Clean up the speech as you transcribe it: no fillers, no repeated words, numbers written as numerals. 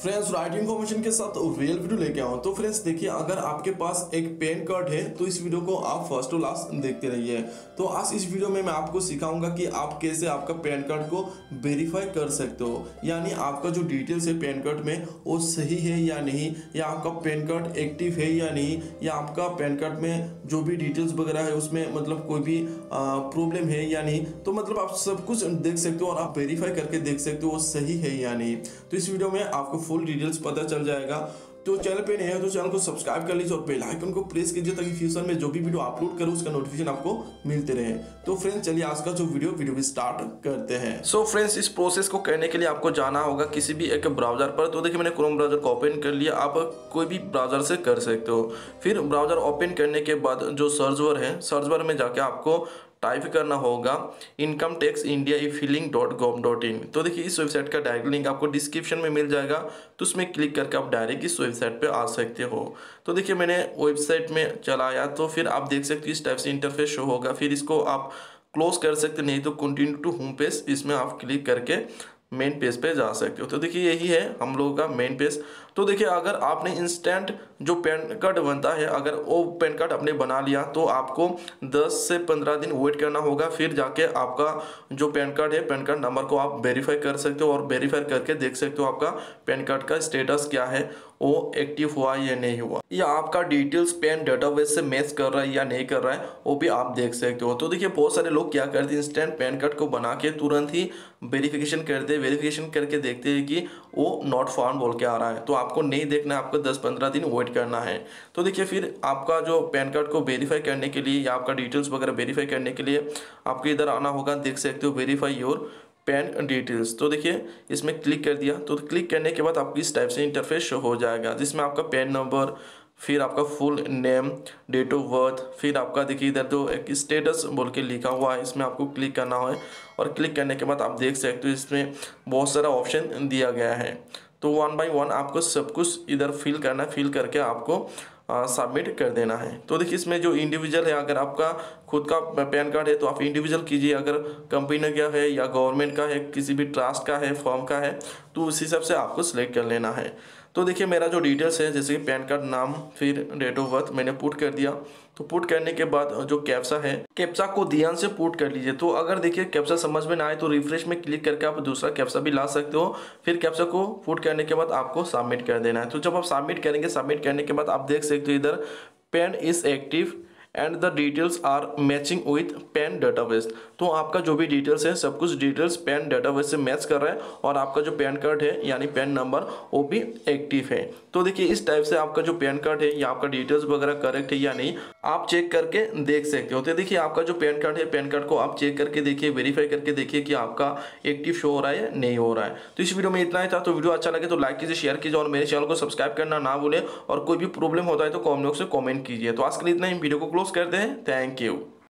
Friends right information के साथ real video लेके आऊँ। तो फ्रेंड्स देखिए, अगर आपके पास एक पैन कार्ड है तो इस वीडियो को आप फर्स्ट टू लास्ट देखते रहिए। तो आज इस वीडियो में मैं आपको सिखाऊंगा कि आप कैसे आपका पैन कार्ड को वेरीफाई कर सकते हो, यानी आपका जो डिटेल्स है पैन कार्ड में वो सही है या नहीं, या आपका पैन कार्ड एक्टिव है या नहीं, या आपका पैन कार्ड में जो भी डिटेल्स वगैरह है उसमें मतलब कोई भी प्रॉब्लम है या नहीं। तो मतलब आप सब कुछ देख सकते हो और आप वेरीफाई करके देख सकते हो वो सही है या नहीं। तो इस वीडियो में आपको फुल डिटेल्स पता चल जाएगा। तो चैनल पे नए हो तो चैनल को सब्सक्राइब कर लीजिए और बेल आइकन को प्रेस कीजिए ताकि फ्यूचर में जो भी वीडियो अपलोड करूँ उसका नोटिफिकेशन आपको मिलते रहे। तो फ्रेंड्स चलिए आज का जो वीडियो स्टार्ट करते हैं। सो फ्रेंड्स इस प्रोसेस को करने के लिए आपको जाना होगा किसी भी एक ब्राउजर पर। तो देखिए मैंने क्रोम ब्राउजर को ओपन कर लिया, आप कोई भी ब्राउजर से कर सकते हो। फिर ब्राउजर ओपन करने के बाद जो सर्च बार है, सर्च बार में जाके आपको टाइप करना होगा इनकम टैक्स इंडिया e-filing.gov.in। तो देखिए इस वेबसाइट का डायरेक्ट लिंक आपको डिस्क्रिप्शन में मिल जाएगा, तो उसमें क्लिक करके आप डायरेक्ट इस वेबसाइट पे आ सकते हो। तो देखिए मैंने वेबसाइट में चलाया तो फिर आप देख सकते हो इस टाइप से इंटरफेस शो होगा। फिर इसको आप क्लोज कर सकते, नहीं तो कंटिन्यू टू होम पेज, इसमें आप क्लिक करके मेन पेज पे जा सकते हो। तो देखिए यही है हम लोगों का मेन पेज। तो देखिए अगर आपने इंस्टेंट जो पैन कार्ड बनता है, अगर वो पैन कार्ड आपने बना लिया तो आपको 10 से 15 दिन वेट करना होगा। फिर जाके आपका जो पैन कार्ड है, पैन कार्ड नंबर को आप वेरीफाई कर सकते हो और वेरीफाई करके देख सकते हो आपका पैन कार्ड का स्टेटस क्या है, वो एक्टिव हुआ या नहीं हुआ, या आपका डिटेल्स पैन डेटाबेस से मैच कर रहा है या नहीं कर रहा है, वो भी आप देख सकते हो। तो देखिए बहुत सारे लोग क्या करते हैं, इंस्टेंट पैन कार्ड को बना के तुरंत ही वेरिफिकेशन करते हैं, वेरिफिकेशन करके देखते हैं कि वो नॉट फाउंड बोल के आ रहा है। तो आपको नहीं देखना है, आपको 10-15 दिन वेट करना है। तो देखिए फिर आपका जो पैन कार्ड को वेरीफाई करने के लिए या आपका डिटेल्स वगैरह वेरीफाई करने के लिए आपको इधर आना होगा, देख सकते हो वेरीफाई योर पैन डिटेल्स। तो देखिए इसमें क्लिक कर दिया। तो क्लिक करने के बाद आपको इस टाइप से इंटरफेस शो हो जाएगा, जिसमें आपका पैन नंबर, फिर आपका full name, date of birth, फिर आपका देखिए इधर जो एक स्टेटस बोल के लिखा हुआ है, इसमें आपको क्लिक करना है। और क्लिक करने के बाद आप देख सकते हो इसमें बहुत सारा ऑप्शन दिया गया है। तो 1 बाय 1 आपको सब कुछ इधर फिल करना है, फिल करके आपको सबमिट कर देना है। तो देखिए इसमें जो इंडिविजुअल है, अगर आपका खुद का पैन कार्ड है तो आप इंडिविजुअल कीजिए, अगर कंपनी का है या गवर्नमेंट का है, किसी भी ट्रस्ट का है, फर्म का है, तो उस हिसाब से आपको सिलेक्ट कर लेना है। तो देखिए मेरा जो डिटेल्स है, जैसे कि पैन कार्ड नाम, फिर डेट ऑफ बर्थ मैंने पुट कर दिया। तो पुट करने के बाद जो कैप्चा है, कैप्चा को ध्यान से पुट कर लीजिए। तो अगर देखिए कैप्चा समझ में ना आए तो रिफ्रेश में क्लिक करके आप दूसरा कैप्चा भी ला सकते हो। फिर कैप्चा को पुट करने के बाद आपको सबमिट कर देना है। तो जब आप सबमिट करेंगे, सबमिट करने के बाद आप देख सकते हो इधर PAN is active and the details are matching with PAN database. तो आपका जो भी डिटेल्स है, सब कुछ डिटेल्स पैन डेटाबेस से मैच कर रहा है और आपका जो पैन कार्ड है यानी पैन नंबर वो भी एक्टिव है। तो देखिए इस टाइप से आपका जो पैन कार्ड है या आपका डिटेल्स वगैरह करेक्ट है या नहीं, आप चेक करके देख सकते हो। तो देखिए आपका जो पैन कार्ड है, पैन कार्ड को आप चेक करके देखिए, वेरीफाई करके देखिए कि आपका एक्टिव शो हो रहा है नहीं हो रहा है। तो इस वीडियो में इतना ही था। तो वीडियो अच्छा लगे तो लाइक कीजिए, शेयर कीजिए और मेरे चैनल को सब्सक्राइब करना ना भूलें। और कोई भी प्रॉब्लम होता है तो कमेंट बॉक्स में कमेंट कीजिए। तो आज के लिए इतना ही, वीडियो को क्लोज करते हैं। Thank you.